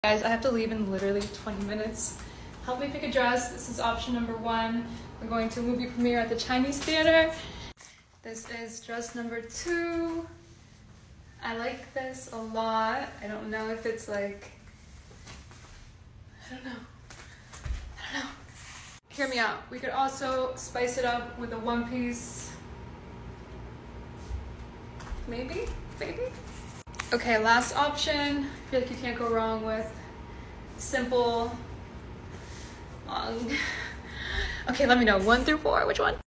Guys, I have to leave in literally 20 minutes. Help me pick a dress. This is option number 1. We're going to a movie premiere at the Chinese theater. This is dress number 2. I like this a lot. I don't know if it's like, I don't know. Hear me out. We could also spice it up with a one-piece. Maybe? Okay, last option. I feel like you can't go wrong with simple, long. Okay, let me know. 1 through 4, which one?